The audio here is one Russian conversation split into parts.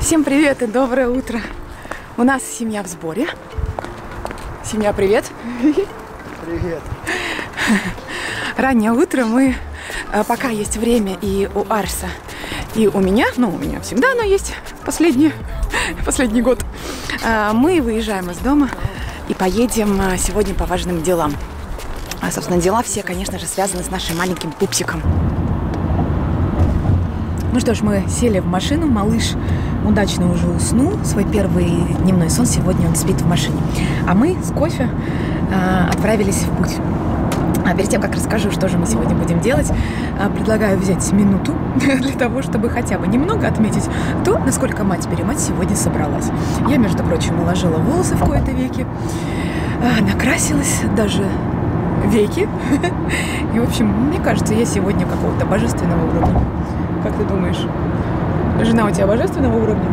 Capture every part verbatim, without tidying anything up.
Всем привет и доброе утро. У нас семья в сборе. Семья, привет. Привет. Раннее утро. Мы, пока есть время и у Арса, и у меня, ну, у меня всегда оно есть, последний, последний год, мы выезжаем из дома и поедем сегодня по важным делам. А, собственно, дела все, конечно же, связаны с нашим маленьким пупсиком. Ну что ж, мы сели в машину, малыш удачно уже уснул, свой первый дневной сон сегодня он спит в машине. А мы с кофе э, отправились в путь. А перед тем, как расскажу, что же мы сегодня будем делать, э, предлагаю взять минуту для того, чтобы хотя бы немного отметить то, насколько мать-перемать сегодня собралась. Я, между прочим, уложила волосы в кои-то веки, э, накрасилась, даже веки. И, в общем, мне кажется, я сегодня какого-то божественного уровня. Как ты думаешь? Жена у тебя божественного уровня?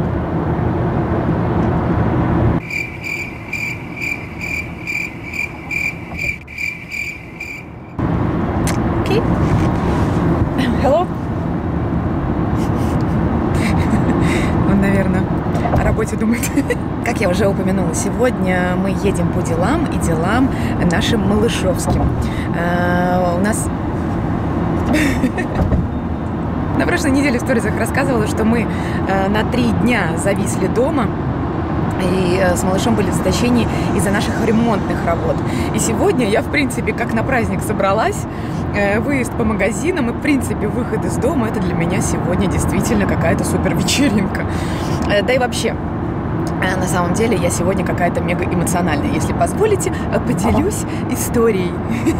Окей. Hello. Он, наверное, о работе думает. Как я уже упомянула, сегодня мы едем по делам и делам нашим малышовским. А, у нас... На прошлой неделе в сторисах рассказывала, что мы э, на три дня зависли дома и э, с малышом были в заточении из-за наших ремонтных работ. И сегодня я, в принципе, как на праздник собралась, э, выезд по магазинам и, в принципе, выход из дома, это для меня сегодня действительно какая-то супер вечеринка. Э, да и вообще, э, на самом деле, я сегодня какая-то мега эмоциональная. Если позволите, поделюсь историей.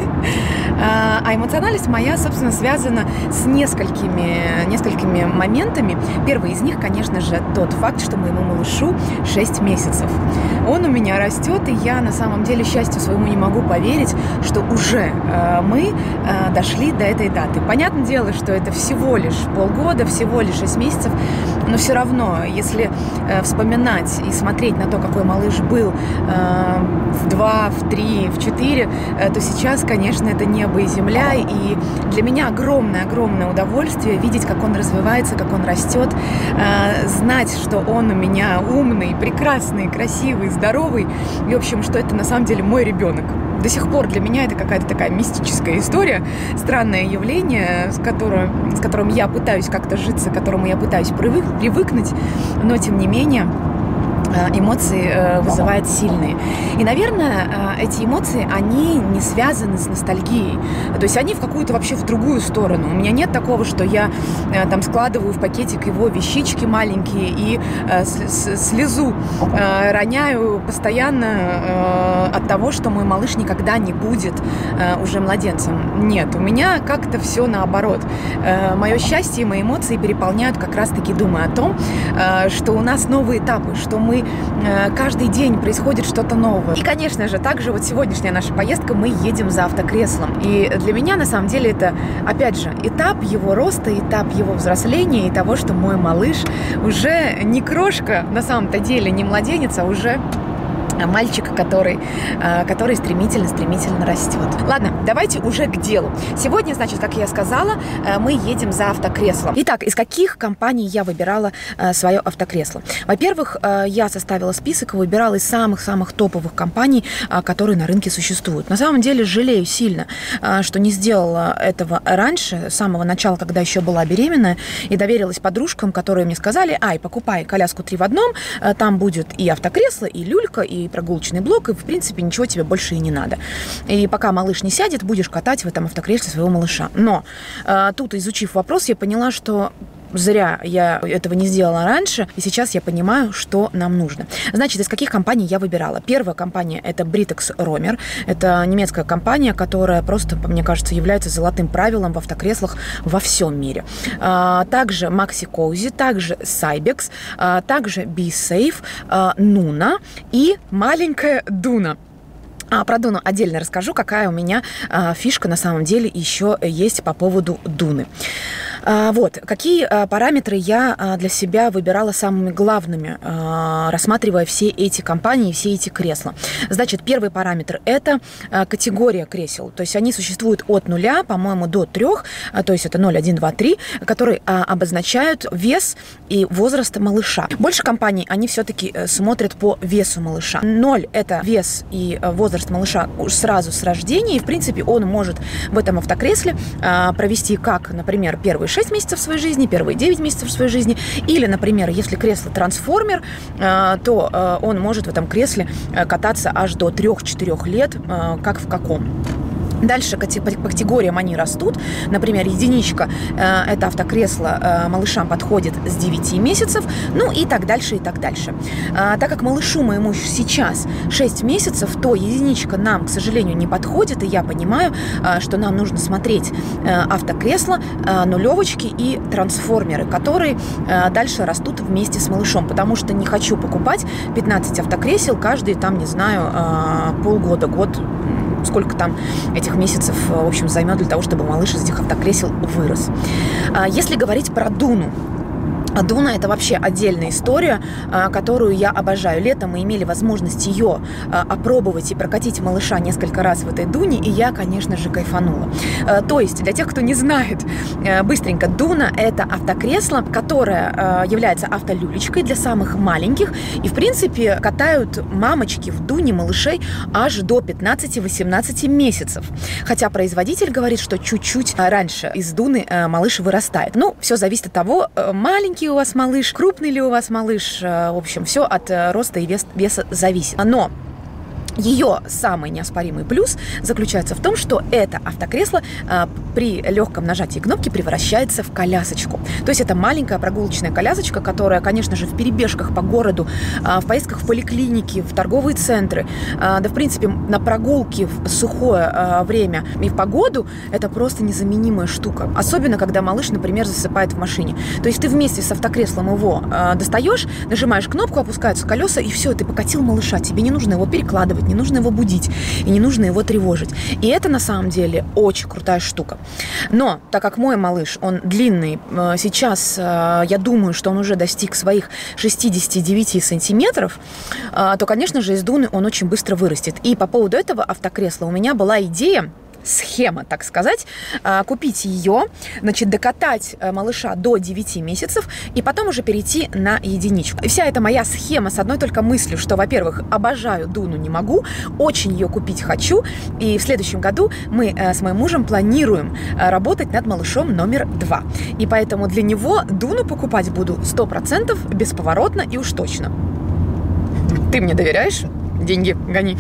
А эмоциональность моя, собственно, связана с несколькими, несколькими моментами. Первый из них, конечно же, тот факт, что моему малышу шесть месяцев. Он у меня растет, и я на самом деле счастью своему не могу поверить, что уже э, мы э, дошли до этой даты. Понятное дело, что это всего лишь полгода, всего лишь шесть месяцев, но все равно, если э, вспоминать и смотреть на то, какой малыш был э, в два, в три, в четыре, э, то сейчас, конечно, это небо и земля, и для меня огромное-огромное удовольствие видеть, как он развивается, как он растет, э, знать, что он у меня умный, прекрасный, красивый, здоровый, и, в общем, что это на самом деле мой ребенок. До сих пор для меня это какая-то такая мистическая история, странное явление, с которым, с которым я пытаюсь как-то житься, к которому я пытаюсь привык, привыкнуть, но, тем не менее, эмоции вызывают сильные. И, наверное, эти эмоции, они не связаны с ностальгией. То есть они в какую-то вообще в другую сторону. У меня нет такого, что я там складываю в пакетик его вещички маленькие и слезу роняю постоянно от того, что мой малыш никогда не будет уже младенцем. Нет, у меня как-то все наоборот. Мое счастье и мои эмоции переполняют как раз-таки, думая о том, что у нас новые этапы, что мы каждый день происходит что-то новое. И, конечно же, также вот сегодняшняя наша поездка, мы едем за автокреслом. И для меня, на самом деле, это, опять же, этап его роста, этап его взросления и того, что мой малыш уже не крошка, на самом-то деле, не младенец, а уже мальчик, который, который стремительно-стремительно растет. Ладно, давайте уже к делу. Сегодня, значит, как я сказала, мы едем за автокреслом. Итак, из каких компаний я выбирала свое автокресло? Во-первых, я составила список и выбирала из самых-самых топовых компаний, которые на рынке существуют. На самом деле, жалею сильно, что не сделала этого раньше, с самого начала, когда еще была беременная, и доверилась подружкам, которые мне сказали: ай, покупай коляску три в одном, там будет и автокресло, и люлька, и прогулочный блок, и, в принципе, ничего тебе больше и не надо. И пока малыш не сядет, будешь катать в этом автокресле своего малыша. Но э, тут, изучив вопрос, я поняла, что зря я этого не сделала раньше, и сейчас я понимаю, что нам нужно. Значит, из каких компаний я выбирала? Первая компания – это Britax Romer. Это немецкая компания, которая просто, мне кажется, является золотым правилом в автокреслах во всем мире. Также Maxi Cosi, также Cybex, также BeSafe, Nuna и маленькая Duna. А про Дуну отдельно расскажу, какая у меня а, фишка на самом деле еще есть по поводу Дуны. Вот, какие параметры я для себя выбирала самыми главными, рассматривая все эти компании, все эти кресла. Значит, первый параметр – это категория кресел. То есть они существуют от нуля, по-моему, до трех, то есть это ноль, один, два, три, которые обозначают вес и возраст малыша. Больше компаний, они все-таки смотрят по весу малыша. ноль – это вес и возраст малыша сразу с рождения, и, в принципе, он может в этом автокресле провести как, например, первые шесть месяцев своей жизни, первые девять месяцев своей жизни, или, например, если кресло трансформер, то он может в этом кресле кататься аж до трёх-четырёх лет, как в каком. Дальше по категориям они растут. Например, единичка э, – это автокресло э, малышам подходит с девяти месяцев, ну и так дальше, и так дальше. А, так как малышу моему сейчас шесть месяцев, то единичка нам, к сожалению, не подходит, и я понимаю, э, что нам нужно смотреть э, автокресла, э, нулевочки и трансформеры, которые э, дальше растут вместе с малышом, потому что не хочу покупать пятнадцать автокресел каждые, там, не знаю, э, полгода, год, сколько там этих месяцев, в общем, займет для того, чтобы малыш из этих автокресел вырос. Если говорить про Дуну, Дуна – это вообще отдельная история, которую я обожаю. Летом мы имели возможность ее опробовать и прокатить малыша несколько раз в этой Дуне, и я, конечно же, кайфанула. То есть, для тех, кто не знает, быстренько, Дуна – это автокресло, которое является автолюлечкой для самых маленьких, и, в принципе, катают мамочки в Дуне малышей аж до пятнадцати-восемнадцати месяцев. Хотя производитель говорит, что чуть-чуть раньше из Дуны малыш вырастает. Ну, все зависит от того, маленький у вас малыш, крупный ли у вас малыш, в общем, все от роста и вес, веса зависит. Но ее самый неоспоримый плюс заключается в том, что это автокресло а, при легком нажатии кнопки превращается в колясочку. То есть это маленькая прогулочная колясочка, которая, конечно же, в перебежках по городу, а, в поездках в поликлиники, в торговые центры, а, да, в принципе, на прогулке в сухое а, время и в погоду, это просто незаменимая штука. Особенно, когда малыш, например, засыпает в машине. То есть ты вместе с автокреслом его а, достаешь, нажимаешь кнопку, опускаются колеса, и все, ты покатил малыша. Тебе не нужно его перекладывать, не нужно его будить и не нужно его тревожить. И это на самом деле очень крутая штука. Но так как мой малыш, он длинный, сейчас я думаю, что он уже достиг своих шестидесяти девяти сантиметров, то, конечно же, из Дуны он очень быстро вырастет. И по поводу этого автокресла у меня была идея, схема, так сказать, купить ее, значит, докатать малыша до девяти месяцев и потом уже перейти на единичку. И вся эта моя схема с одной только мыслью, что, во-первых, обожаю Дуну, не могу, очень ее купить хочу, и в следующем году мы с моим мужем планируем работать над малышом номер два. И поэтому для него Дуну покупать буду сто процентов бесповоротно и уж точно. Ты мне доверяешь? Деньги гони.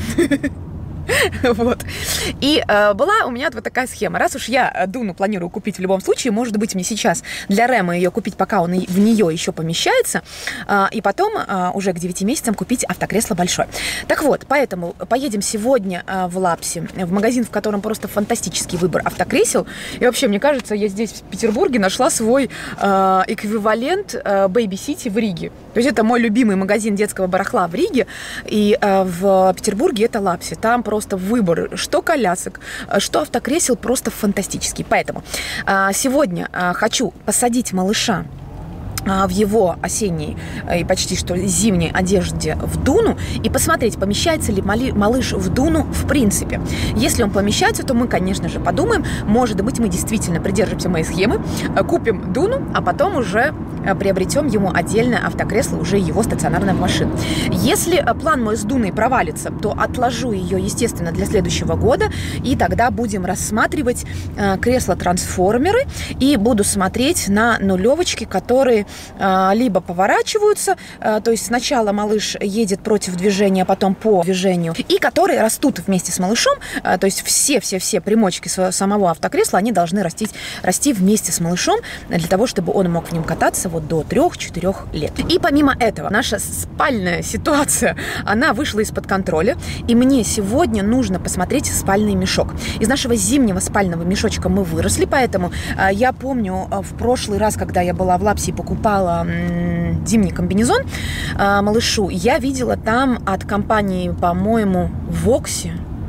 Вот. И э, была у меня вот такая схема. Раз уж я Дуну планирую купить в любом случае, может быть, мне сейчас для Рэма ее купить, пока он в нее еще помещается, э, и потом э, уже к девяти месяцам купить автокресло большое. Так вот, поэтому поедем сегодня э, в Лапси, в магазин, в котором просто фантастический выбор автокресел. И вообще, мне кажется, я здесь, в Петербурге, нашла свой э, эквивалент э, Baby City в Риге. То есть это мой любимый магазин детского барахла в Риге, и э, в Петербурге это Лапси. Там просто Просто выбор, что колясок, что автокресел, просто фантастический. Поэтому сегодня хочу посадить малыша в его осенней и почти что зимней одежде в Дуну и посмотреть, помещается ли малыш в Дуну в принципе. Если он помещается, то мы, конечно же, подумаем, может быть, мы действительно придержимся моей схемы, купим Дуну, а потом уже приобретем ему отдельное автокресло, уже его стационарная машина. Если план мой с Дуной провалится, то отложу ее, естественно, для следующего года, и тогда будем рассматривать кресла-трансформеры и буду смотреть на нулевочки, которые либо поворачиваются, то есть сначала малыш едет против движения, а потом по движению, и которые растут вместе с малышом, то есть все-все-все примочки самого автокресла, они должны расти, расти вместе с малышом для того, чтобы он мог в нем кататься вот до трёх-четырёх лет. И помимо этого, наша спальная ситуация, она вышла из-под контроля, и мне сегодня нужно посмотреть спальный мешок. Из нашего зимнего спального мешочка мы выросли, поэтому я помню в прошлый раз, когда я была в Лапси и покупала зимний комбинезон малышу, я видела там от компании, по-моему, Вокси,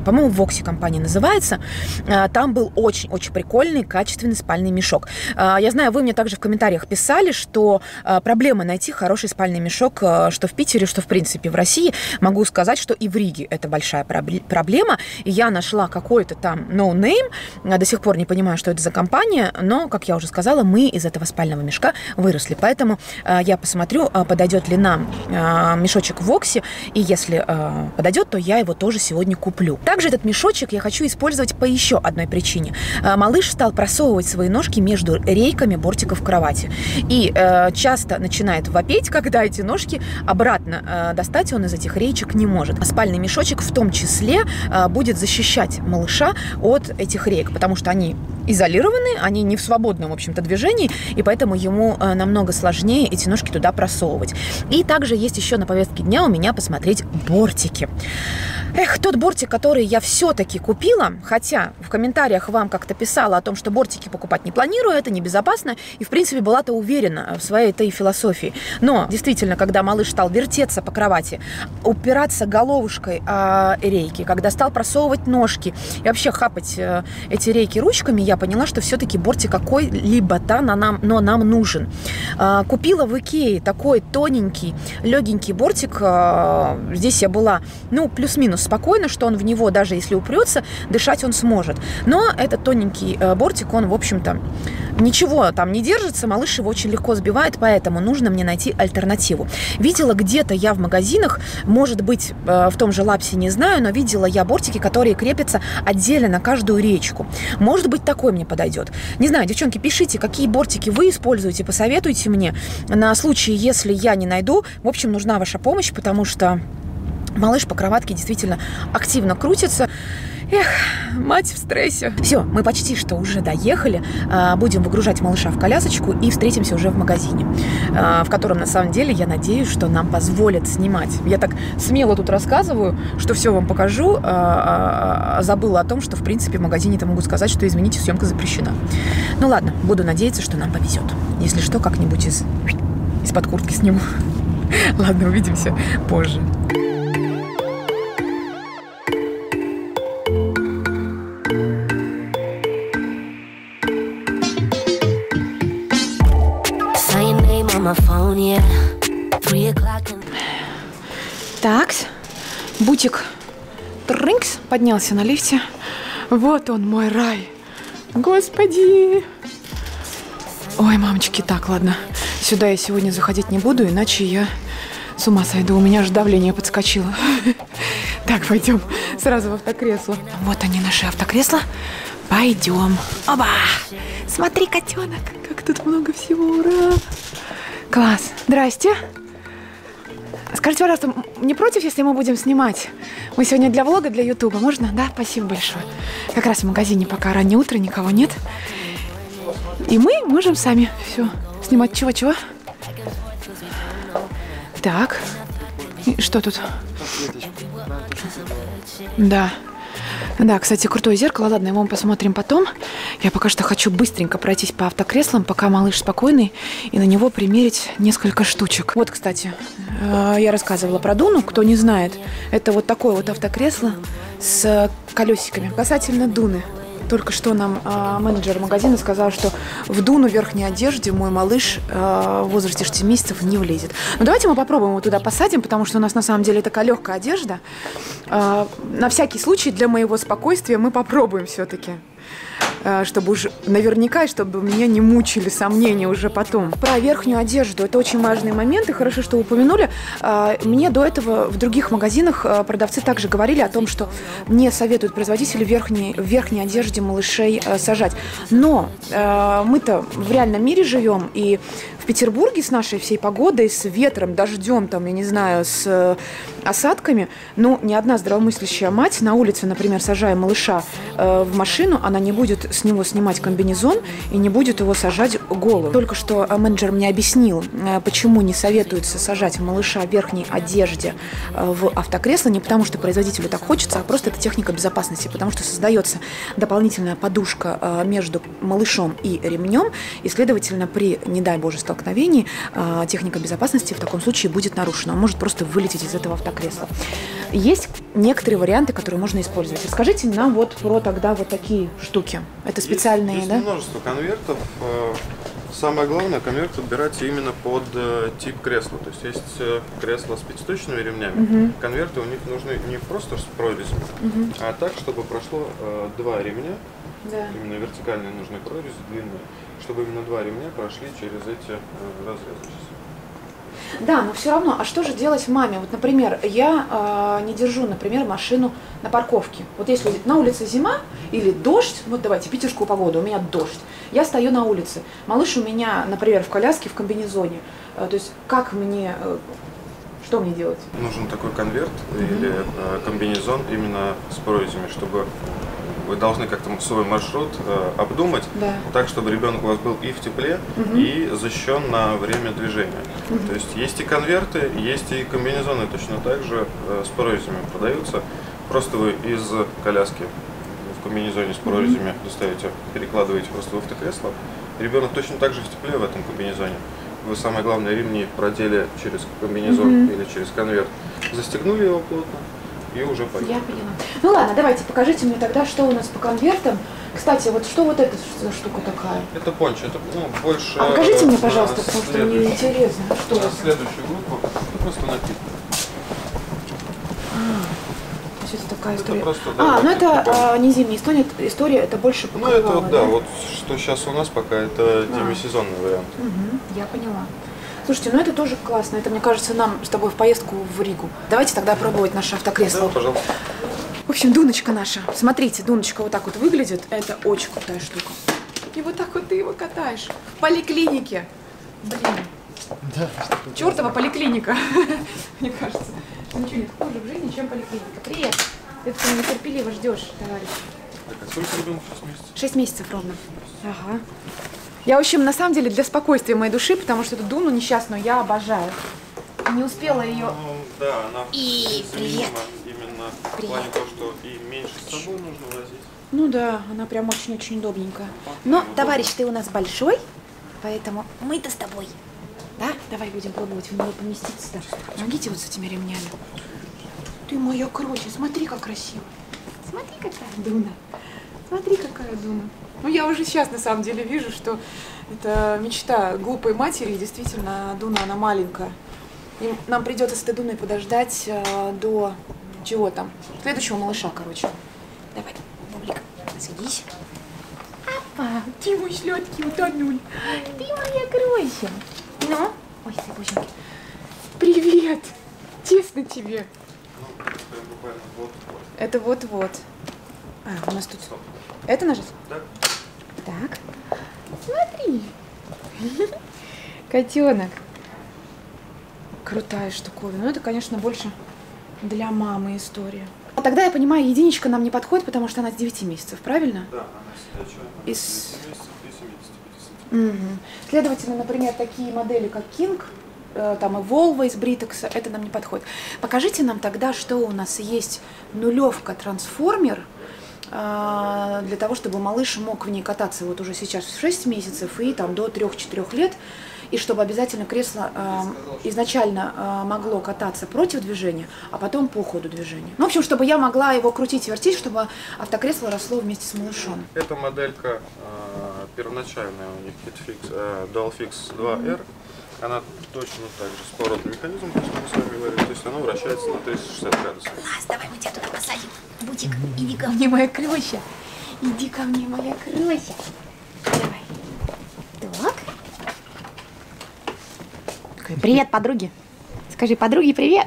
по-моему, Вокси компания называется. Там был очень-очень прикольный, качественный спальный мешок. Я знаю, вы мне также в комментариях писали, что проблема найти хороший спальный мешок, что в Питере, что, в принципе, в России. Могу сказать, что и в Риге это большая проблема. И я нашла какой-то там no name. До сих пор не понимаю, что это за компания, но, как я уже сказала, мы из этого спального мешка выросли. Поэтому я посмотрю, подойдет ли нам мешочек Вокси, и если подойдет, то я его тоже сегодня куплю. Также этот мешочек я хочу использовать по еще одной причине. Малыш стал просовывать свои ножки между рейками бортиков кровати. И э, часто начинает вопеть, когда эти ножки обратно э, достать он из этих реечек не может. А спальный мешочек в том числе э, будет защищать малыша от этих рейк, потому что они изолированы, они не в свободном, в общем-то, движении, и поэтому ему э, намного сложнее эти ножки туда просовывать. И также есть еще на повестке дня у меня посмотреть бортики. Эх, тот бортик, который я все-таки купила, хотя в комментариях вам как-то писала о том, что бортики покупать не планирую, это небезопасно, и, в принципе, была-то уверена в своей этой философии. Но, действительно, когда малыш стал вертеться по кровати, упираться головушкой о рейки, когда стал просовывать ножки и вообще хапать э, эти рейки ручками, я поняла, что все-таки бортик какой-либо-то нам, но нам нужен. Э, купила в Икее такой тоненький, легенький бортик. Э, здесь я была, ну, плюс-минус спокойно, что он в него, даже если упрется, дышать он сможет. Но этот тоненький э, бортик, он, в общем-то, ничего там не держится, малыш его очень легко сбивает, поэтому нужно мне найти альтернативу. Видела где-то я в магазинах, может быть, э, в том же Лапсе, не знаю, но видела я бортики, которые крепятся отдельно на каждую речку. Может быть, такой мне подойдет. Не знаю, девчонки, пишите, какие бортики вы используете, посоветуйте мне на случай, если я не найду. В общем, нужна ваша помощь, потому что малыш по кроватке действительно активно крутится. Эх, мать в стрессе. Все, мы почти что уже доехали. Будем выгружать малыша в колясочку и встретимся уже в магазине, в котором, на самом деле, я надеюсь, что нам позволят снимать. Я так смело тут рассказываю, что все вам покажу. Забыла о том, что, в принципе, в магазине-то могут сказать, что, извините, съемка запрещена. Ну ладно, буду надеяться, что нам повезет. Если что, как-нибудь из... из-под куртки сниму. Ладно, увидимся позже. Так, бутик Тринкс поднялся на лифте. Вот он, мой рай. Господи! Ой, мамочки, так, ладно. Сюда я сегодня заходить не буду, иначе я с ума сойду. У меня аж давление подскочило. Так, пойдем сразу в автокресло. Вот они, наши автокресла. Пойдем. Оба! Смотри, котенок, как тут много всего, ура! Класс. Здрасте. Скажите, пожалуйста, не против, если мы будем снимать? Мы сегодня для влога, для ютуба. Можно? Да? Спасибо большое. Как раз в магазине пока раннее утро, никого нет. И мы можем сами все снимать. Чего-чего? Так. И что тут? Да. Да, кстати, крутое зеркало. Ладно, его мы посмотрим потом. Я пока что хочу быстренько пройтись по автокреслам, пока малыш спокойный, и на него примерить несколько штучек. Вот, кстати, я рассказывала про Дуну. Кто не знает, это вот такое вот автокресло с колесиками. Касательно Дуны. Только что нам э, менеджер магазина сказал, что в Дуну в верхней одежде мой малыш э, в возрасте шести месяцев не влезет. Но давайте мы попробуем его туда посадим, потому что у нас на самом деле такая легкая одежда. Э, на всякий случай, для моего спокойствия, мы попробуем все-таки. Чтобы уже наверняка, чтобы меня не мучили сомнения уже потом. Про верхнюю одежду. Это очень важный момент, и хорошо, что упомянули. Мне до этого в других магазинах продавцы также говорили о том, что не советуют производители в верхней, в верхней одежде малышей сажать. Но мы-то в реальном мире живем, и в Петербурге с нашей всей погодой, с ветром, дождем, там, я не знаю, с осадками, ну, ни одна здравомыслящая мать на улице, например, сажая малыша э, в машину, она не будет с него снимать комбинезон и не будет его сажать голым. Только что менеджер мне объяснил, э, почему не советуется сажать малыша в верхней одежде э, в автокресло, не потому что производителю так хочется, а просто это техника безопасности, потому что создается дополнительная подушка э, между малышом и ремнем, и, следовательно, при, не дай боже, столкновении столкновении техника безопасности в таком случае будет нарушена. Он может просто вылететь из этого автокресла. Есть некоторые варианты, которые можно использовать. Расскажите нам вот про тогда вот такие штуки. Это специальные, есть, да? Есть множество конвертов. Самое главное, конверт подбирается именно под тип кресла. То есть есть кресла с пятисточными ремнями. Uh-huh. Конверты у них нужны не просто с прорезями, uh-huh. а так, чтобы прошло э, два ремня. Да. Именно вертикальные нужны прорези, длинные, чтобы именно два ремня прошли через эти э, разрезы. Да, но все равно, а что же делать маме? Вот, например, я э, не держу, например, машину на парковке. Вот если на улице зима или дождь, вот давайте, питерскую погоду, у меня дождь, я стою на улице, малыш у меня, например, в коляске, в комбинезоне, э, то есть как мне, э, что мне делать? Нужен такой конверт mm-hmm. или э, комбинезон именно с прорезями, чтобы вы должны как-то свой маршрут э, обдумать, да. так, чтобы ребенок у вас был и в тепле, угу. и защищен на время движения. Угу. То есть есть и конверты, есть и комбинезоны точно так же э, с прорезями продаются. Просто вы из коляски в комбинезоне с прорезями угу. достаете, перекладываете просто в автокресло. Ребенок точно так же в тепле в этом комбинезоне. Вы, самое главное, ремни продели через комбинезон угу. или через конверт, застегнули его плотно. И уже поехали. Я поняла. Ну ладно, давайте, покажите мне тогда, что у нас по конвертам. Кстати, вот что вот эта штука такая? Это пончо, это ну, больше... А покажите мне, пожалуйста, потому что мне интересно. Что на следующую группу, это просто напиток. А, то есть это такая история. Это просто, да, а, ну это а, не зимняя история, история, это больше покрывало, Ну это вот, да, да, вот что сейчас у нас пока, это а. демисезонный вариант. Угу, я поняла. Слушайте, ну это тоже классно. Это, мне кажется, нам с тобой в поездку в Ригу. Давайте тогда пробовать наше автокресло. Да, пожалуйста. В общем, Дуночка наша. Смотрите, Дуночка вот так вот выглядит. Это очень крутая штука. И вот так вот ты его катаешь. В поликлинике. Блин. Да. Чёртова поликлиника. Мне кажется. Ничего не хуже в жизни, чем поликлиника. Привет. Ты тут нетерпеливо ждешь, товарищ. Так, а сколько ребенку? шесть месяцев? Шесть месяцев ровно. Ага. Я, в общем, на самом деле для спокойствия моей души, потому что эту Дуну несчастную я обожаю. Не успела ее. Ну, да, она и привет. Именно привет. В плане того, что и меньше с собой нужно возить. Ну да, она прям очень-очень удобненькая. Но, товарищ, ты у нас большой, поэтому мы-то с тобой. Да? Давай будем пробовать в него поместиться-то. Помогите вот с этими ремнями. Ты моя кроче, смотри, как красиво. Смотри, какая Дуна. Смотри, какая Дуна. Ну, я уже сейчас, на самом деле, вижу, что это мечта глупой матери. И действительно, Дуна, она маленькая. И нам придется с этой Дуной подождать э, до чего там? Следующего малыша, короче. Давай, Бублик, садись. Апа, ты мой сладкий утонуль. Ты моя кройся. Ну? Ой, ты боженьки. Привет. Тесно тебе. Ну, это буквально вот-вот. Это вот-вот. А, у нас тут... Это нажать? Да. Так. Смотри. Котенок. Крутая штуковина. Ну, это, конечно, больше для мамы история. А тогда, я понимаю, единичка нам не подходит, потому что она с девяти месяцев, правильно? Да, она сидячая. Из... с девяти месяцев и семидесяти пяти сантиметров. Угу. Следовательно, например, такие модели, как King, э, там и Volvo из Britax, это нам не подходит. Покажите нам тогда, что у нас есть нулевка трансформер, для того, чтобы малыш мог в ней кататься вот уже сейчас в шесть месяцев и там до трёх-четырёх лет, и чтобы обязательно кресло э, изначально э, могло кататься против движения, а потом по ходу движения. Ну, в общем, чтобы я могла его крутить, вертеть, чтобы автокресло росло вместе с малышом. Эта моделька э, первоначальная у них Hitfix, э, Dualfix два эр. Она точно так же с поворотным механизмом, как мы с вами говорили, то есть она вращается на триста шестьдесят градусов. Класс, давай мы тебя туда посадим. Бутик, иди ко мне, моя крыся. Иди ко мне, моя крыся. Давай. Так. Привет, подруги. Скажи, подруги, привет.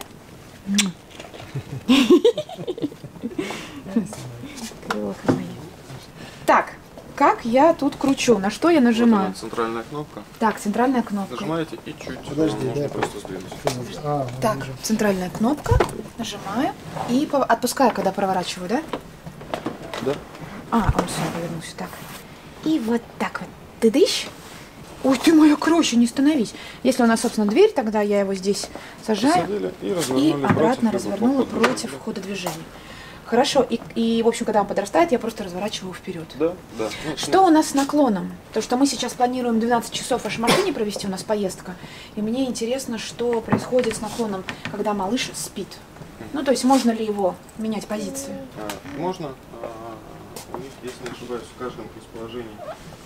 Крылоха моя. Так. Как я тут кручу? На что я нажимаю? Вот центральная кнопка. Так, центральная кнопка. Нажимаете и чуть Подожди, можно да, просто сдвинуть. А, так, вижу. Центральная кнопка. Нажимаю и отпускаю, когда проворачиваю, да? Да. А, он сам повернулся. Так. И вот так вот. Ты дышь? Ой, ты моя кроща, не становись. Если у нас, собственно, дверь, тогда я его здесь сажаю и, и обратно развернула против хода движения. Хорошо, и, и, в общем, когда он подрастает, я просто разворачиваю вперед. Да, да. Ну, что у нас с наклоном? То, что мы сейчас планируем двенадцать часов в вашей машине провести, у нас поездка. И мне интересно, что происходит с наклоном, когда малыш спит. Ну, то есть, можно ли его менять позиции? А, можно. А, у них, если не ошибаюсь, в каждом из положений.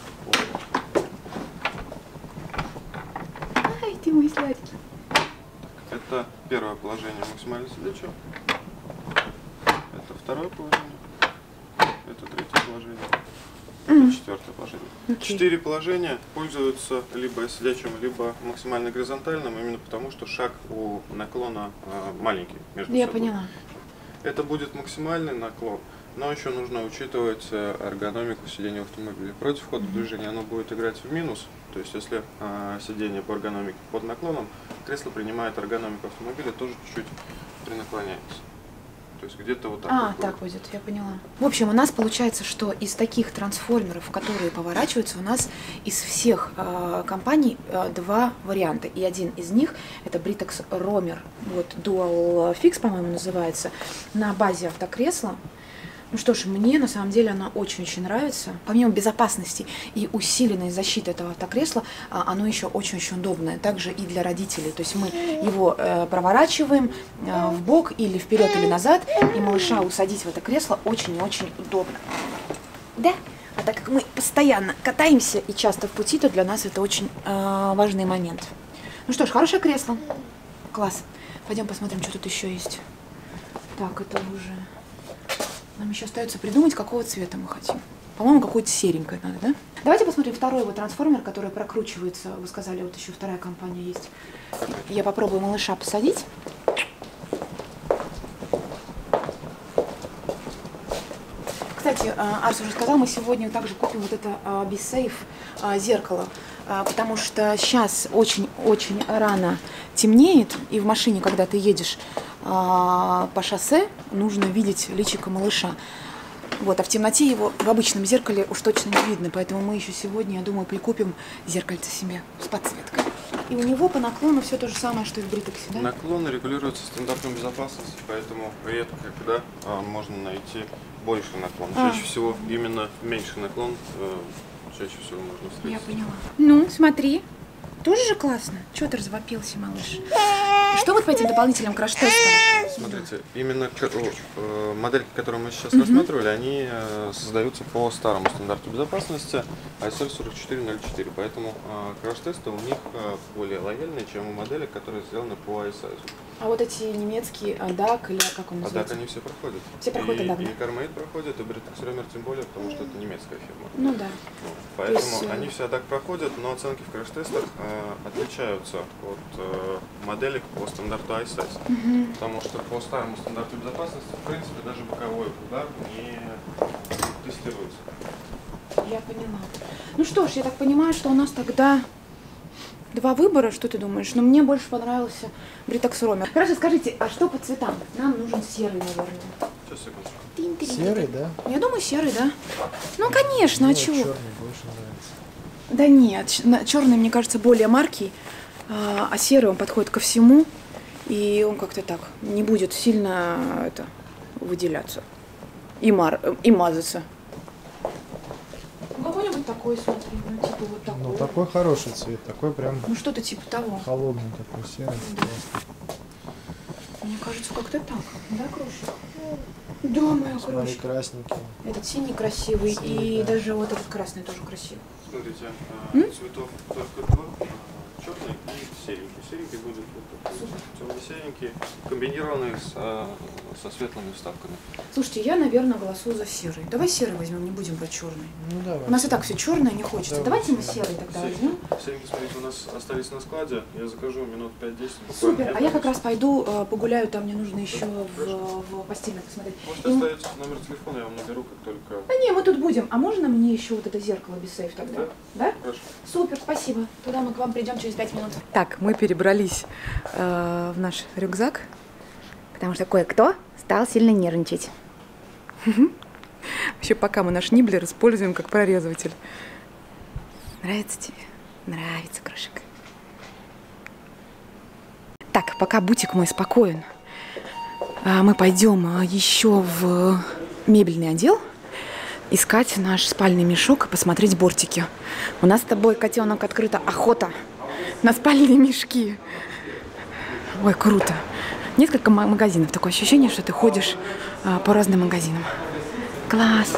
Ай, ты мой сладкий. Это первое положение максимально сидячего. Это второе положение. Это третье положение. Это четвертое положение. Okay. Четыре положения пользуются либо сидячим, либо максимально горизонтальным, именно потому, что шаг у наклона э, маленький между Я собой. поняла. Это будет максимальный наклон, но еще нужно учитывать эргономику сидения в автомобиле. Против хода mm-hmm. движения оно будет играть в минус. То есть, если э, сидение по эргономике под наклоном, кресло принимает эргономику автомобиля, тоже чуть-чуть принаклоняется. То есть где-то вот так. А, вот так будет, я поняла. В общем, у нас получается, что из таких трансформеров, которые поворачиваются, у нас из всех э, компаний э, два варианта. И один из них это Britax Romer, вот Dual Fix, по-моему, называется, на базе автокресла. Ну что ж, мне на самом деле она очень-очень нравится. Помимо безопасности и усиленной защиты этого автокресла, оно еще очень-очень удобное. Также и для родителей. То есть мы его э, проворачиваем э, в бок или вперед или назад, и малыша усадить в это кресло очень-очень удобно. Да? А так как мы постоянно катаемся и часто в пути, то для нас это очень э, важный момент. Ну что ж, хорошее кресло. Класс. Пойдем посмотрим, что тут еще есть. Так, это уже... Нам еще остается придумать, какого цвета мы хотим. По-моему, какое-то серенькое надо, да? Давайте посмотрим второй его трансформер, который прокручивается. Вы сказали, вот еще вторая компания есть. Я попробую малыша посадить. Кстати, Арс уже сказал, мы сегодня также купим вот это BeSafe зеркало, потому что сейчас очень-очень рано темнеет, и в машине, когда ты едешь по шоссе, нужно видеть личико малыша. Вот, а в темноте его в обычном зеркале уж точно не видно, поэтому мы еще сегодня, я думаю, прикупим зеркальце себе с подсветкой. И у него по наклону все то же самое, что и в Britax, да? Наклоны регулируются стандартом безопасности, поэтому редко когда а, можно найти больше наклон. А. Чаще всего именно меньший наклон э, чаще всего можно встретить. Я поняла. Ну, смотри. Тоже же классно. Чего ты развопился, малыш? Что вот по этим дополнительным краш-тестам? Смотрите, именно э, модельки, которые мы сейчас uh-huh. рассматривали, они э, создаются по старому стандарту безопасности ай эс эл сорок четыре ноль четыре, поэтому э, краш-тесты у них э, более лояльные, чем у моделек, которые сделаны по ай эс эл. А вот эти немецкие эй ди эй си или как он называется? эй ди эй си они все проходят. Все проходят, и, да? И CarMate проходит, и Britax Romer тем более, потому что это немецкая фирма. Ну да. Вот. Поэтому есть... они все так проходят, но оценки в краш-тестах э, отличаются от э, моделек по стандарту ай эс эл. Угу. Потому что по старому стандарту безопасности, в принципе, даже боковой удар не тестируется. Я поняла. Ну что ж, я так понимаю, что у нас тогда два выбора, что ты думаешь? Но мне больше понравился Britax Romer. Хорошо, скажите, а что по цветам? Нам нужен серый, наверное. Сейчас, секундочку. Серый, да? Я думаю, серый, да? Ну, конечно, Мне а чего? черный больше нравится. Да нет, черный, мне кажется, более маркий, а серый, он подходит ко всему, и он как-то так не будет сильно это, выделяться и, мар, и мазаться. Какой-нибудь такой, смотри, ну типа вот такой. Ну такой хороший цвет, такой прям. Ну что-то типа того. Холодный такой, серый. Да. Мне кажется, как-то так, да, Крушик? Да, моя Смотри, Крушик. красненький. Этот синий красивый, Синий, и да. даже вот этот красный тоже красивый. Смотрите, э, цветов только два, черный и серенький. Серенький будет вот такой, темно-серенький, комбинированный с, со светлыми вставками. Слушайте, я, наверное, голосую за серый. Давай серый возьмем, не будем брать черный. Ну давай. У нас и так все черное, не хочется. Давай. Давайте мы серый тогда возьмем. Серенький, смотрите, у нас остались на складе. Я закажу минут пять-десять. Супер, а я как раз пойду э, погуляю, там мне нужно еще в, в постельно посмотреть. Можете И... оставить номер телефона, я вам наберу, как только... Да не, мы тут будем. А можно мне еще вот это зеркало BeSafe тогда? Да. Да? Хорошо. Супер, спасибо. Тогда мы к вам придем через пять минут. Так, мы перебрались э, в наш рюкзак, потому что кое-кто стал сильно нервничать. Вообще, пока мы наш ниблер используем как прорезыватель. Нравится тебе? Нравится, Крошик. Так, пока бутик мой спокоен, мы пойдем еще в мебельный отдел искать наш спальный мешок и посмотреть бортики. У нас с тобой, котенок, открыта охота на спальные мешки. Ой, круто. Несколько магазинов. Такое ощущение, что ты ходишь а, по разным магазинам. Класс.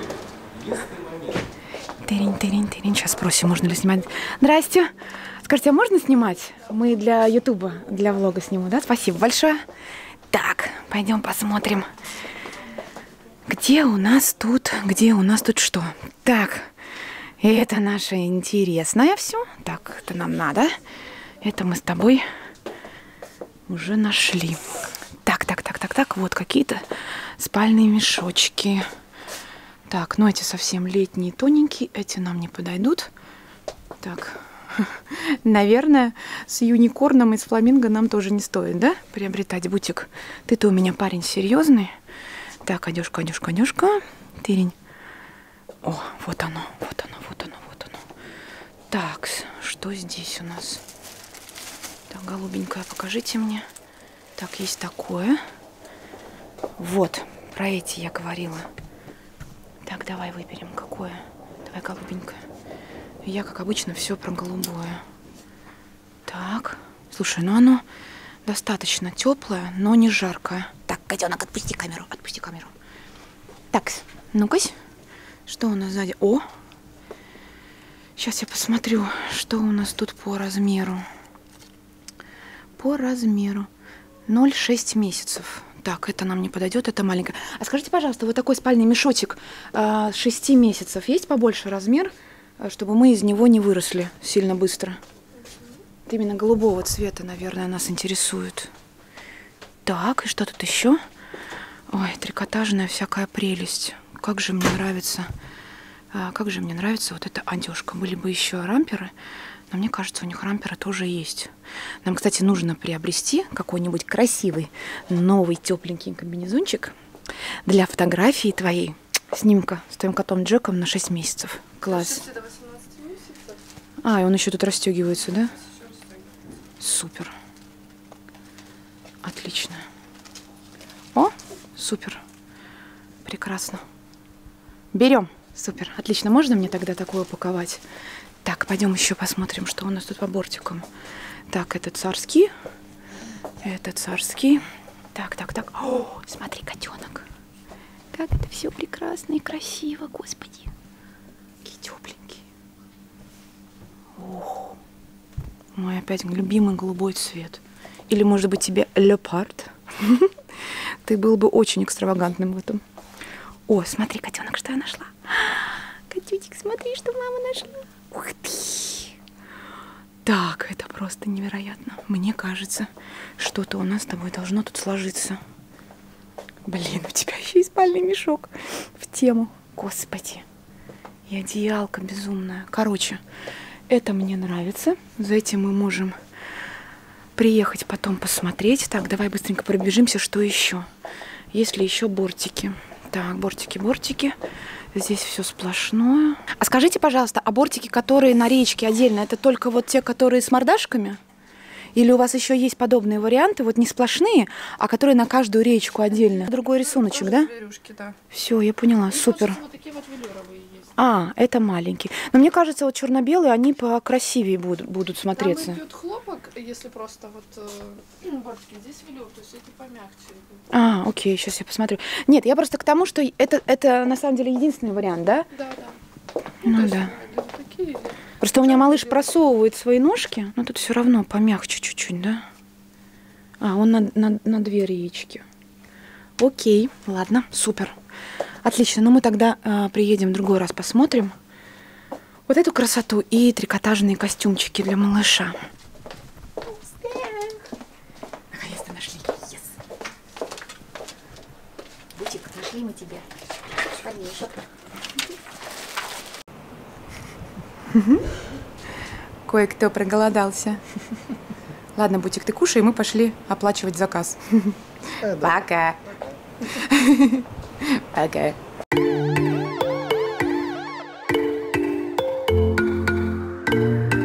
Тырень, тырень, тырень. Сейчас спросим, можно ли снимать. Здрасте. Скажите, а можно снимать? Мы для ютуба, для влога сниму, да? Спасибо большое. Так, пойдем посмотрим. Где у нас тут, где у нас тут что? Так, это наше интересное все. Так, это нам надо. Это мы с тобой уже нашли. Так, так, так, так, так. Вот какие-то спальные мешочки. Так, ну эти совсем летние, тоненькие. Эти нам не подойдут. Так, наверное, с юникорном и с фламинго нам тоже не стоит, да, приобретать бутик. Ты-то у меня парень серьезный. Так, одежка, одежка, одежка. Тырень. О, вот оно, вот оно, вот оно, вот оно. Так, что здесь у нас? Так, голубенькая, покажите мне. Так, есть такое. Вот, про эти я говорила. Так, давай выберем, какое. Давай голубенькое. Я, как обычно, все про голубое. Так, слушай, ну оно достаточно теплое, но не жаркое. Так, котенок, отпусти камеру, отпусти камеру. Так, ну-ка, что у нас сзади? О, сейчас я посмотрю, что у нас тут по размеру. По размеру ноль целых шесть месяцев. Так, это нам не подойдет, это маленькое. А скажите, пожалуйста, вот такой спальный мешочек э, шести месяцев есть побольше размер, чтобы мы из него не выросли сильно быстро? Это именно голубого цвета, наверное, нас интересует. Так, и что тут еще? Ой, трикотажная всякая прелесть. Как же мне нравится, а, как же мне нравится вот эта одежка. Были бы еще рамперы, но мне кажется, у них рамперы тоже есть. Нам, кстати, нужно приобрести какой-нибудь красивый, новый, тепленький комбинезончик для фотографии твоей. Снимка с твоим котом Джеком на шесть месяцев. Класс. А, и он еще тут расстегивается, да? Супер. Отлично. О, супер. Прекрасно. Берем. Супер. Отлично. Можно мне тогда такое упаковать? Так, пойдем еще посмотрим, что у нас тут по бортикам. Так, это царский. Это царский. Так, так, так. О, смотри, котенок. Как это все прекрасно и красиво, господи. Какие тепленькие. Ох. Мой опять любимый голубой цвет. Или, может быть, тебе леопард? Ты был бы очень экстравагантным в этом. О, смотри, котенок, что я нашла. Котютик, смотри, что мама нашла. Ух ты! Так, это просто невероятно. Мне кажется, что-то у нас с тобой должно тут сложиться. Блин, у тебя еще и спальный мешок в тему. Господи. И одеялка безумная. Короче, это мне нравится. За этим мы можем приехать потом посмотреть. Так, давай быстренько пробежимся, что еще. Есть ли еще бортики? Так, бортики, бортики. Здесь все сплошное. А скажите, пожалуйста, а бортики, которые на речке отдельно, это только вот те, которые с мордашками? Или у вас еще есть подобные варианты, вот не сплошные, а которые на каждую речку отдельно? Другой рисуночек, да? Зверюшки, да. Все, я поняла, Ну, супер. Вот такие вот велюровые есть. А, это маленькие. Но мне кажется, вот черно-белые, они покрасивее будут, будут смотреться. Там идет хлопок, если просто вот э, бортики, здесь велюр, то есть эти помягче. А, окей, сейчас я посмотрю. Нет, я просто к тому, что это, это на самом деле единственный вариант, да? Да, да. Ну, то есть, да. вот такие. Просто у меня малыш просовывает свои ножки, но тут все равно помягче чуть-чуть, да? А, он на, на, на две яички. Окей, ладно, супер. Отлично, ну мы тогда э, приедем в другой раз, посмотрим вот эту красоту и трикотажные костюмчики для малыша. Наконец-то нашли. Yes. Бутик, нашли мы тебе. Кое-кто проголодался. Ладно, Бутик, ты кушай, и мы пошли оплачивать заказ. Пока. Пока.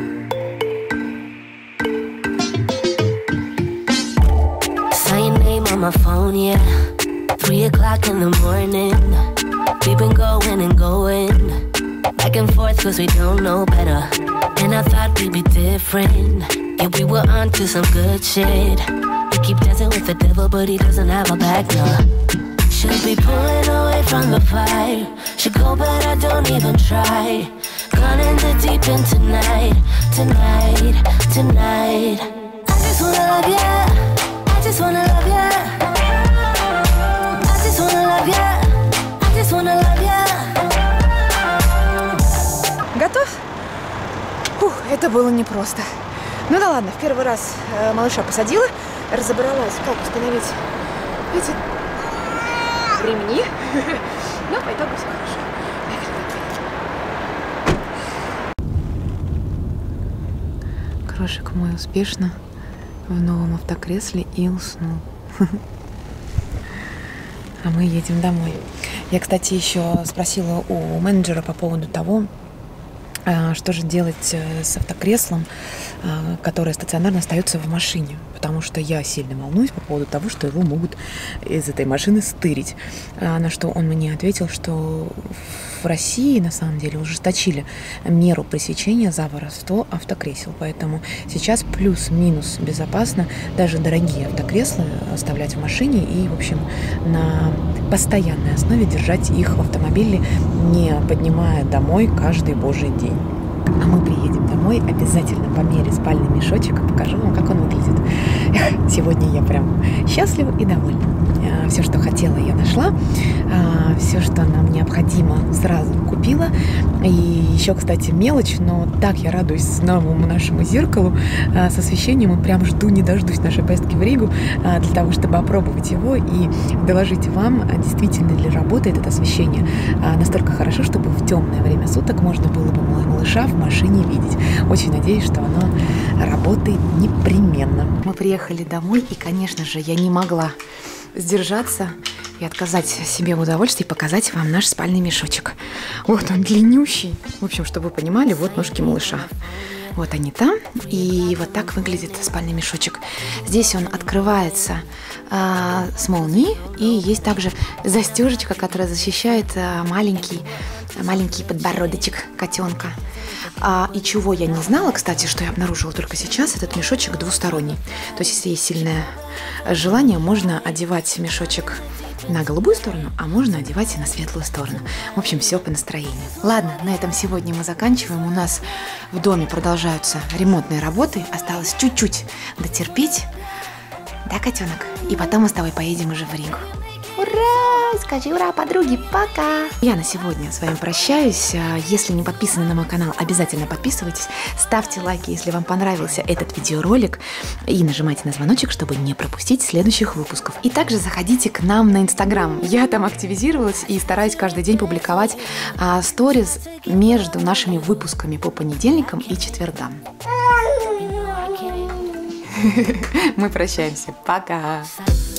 Saw your name on my phone, yeah. Three o'clock in the morning. We've been going and going, back and forth cause we don't know better. And I thought we'd be different. Yeah, we were onto some good shit. We keep dancing with the devil, but he doesn't have a back, no. Should be pulling away from the fire. Should go, but I don't even try. Gone in the deep end tonight, tonight, tonight. I just wanna love ya. I just wanna love ya. I just wanna love ya. I just wanna love ya. Готов? Фух, это было непросто. Ну да ладно, в первый раз э, малыша посадила, разобралась, как установить эти ремни. Но по итогу все хорошо. Крошек мой успешно в новом автокресле и уснул. А мы едем домой. Я, кстати, еще спросила у менеджера по поводу того, что же делать с автокреслом, которое стационарно остается в машине. Потому что я сильно волнуюсь по поводу того, что его могут из этой машины стырить. На что он мне ответил, что в России на самом деле ужесточили меру пресечения за воровство автокресел. Поэтому сейчас плюс-минус безопасно даже дорогие автокресла оставлять в машине и, в общем, на постоянной основе держать их в автомобиле, не поднимая домой каждый божий день. А мы приедем домой, обязательно померю спальный мешочек и покажу вам, как он выглядит. Эх, сегодня я прям счастлива и довольна. Все, что хотела, я нашла. Все, что нам необходимо, сразу купила. И еще, кстати, мелочь, но так я радуюсь новому нашему зеркалу с освещением и прям жду, не дождусь нашей поездки в Ригу для того, чтобы опробовать его и доложить вам, действительно ли работает это освещение настолько хорошо, чтобы в темное время суток можно было бы малыша в машине видеть. Очень надеюсь, что оно работает непременно. Мы приехали домой, и, конечно же, я не могла сдержаться и отказать себе в удовольствии показать вам наш спальный мешочек. Вот он длиннющий. В общем, чтобы вы понимали, вот ножки малыша. Вот они там. И вот так выглядит спальный мешочек. Здесь он открывается а, с молнией. И есть также застежечка, которая защищает а, маленький, маленький подбородочек котенка. А, и чего я не знала, кстати, что я обнаружила только сейчас, этот мешочек двусторонний. То есть, если есть сильное желание, можно одевать мешочек на голубую сторону, а можно одевать и на светлую сторону. В общем, все по настроению. Ладно, на этом сегодня мы заканчиваем. У нас в доме продолжаются ремонтные работы. Осталось чуть-чуть дотерпеть. Да, котенок? И потом мы с тобой поедем уже в Ригу. Ура! Скажи ура, подруги, пока! Я на сегодня с вами прощаюсь. Если не подписаны на мой канал, обязательно подписывайтесь. Ставьте лайки, если вам понравился этот видеоролик. И нажимайте на звоночек, чтобы не пропустить следующих выпусков. И также заходите к нам на Инстаграм. Я там активизировалась и стараюсь каждый день публиковать а, сторис между нашими выпусками по понедельникам и четвергам. Мы прощаемся. Пока!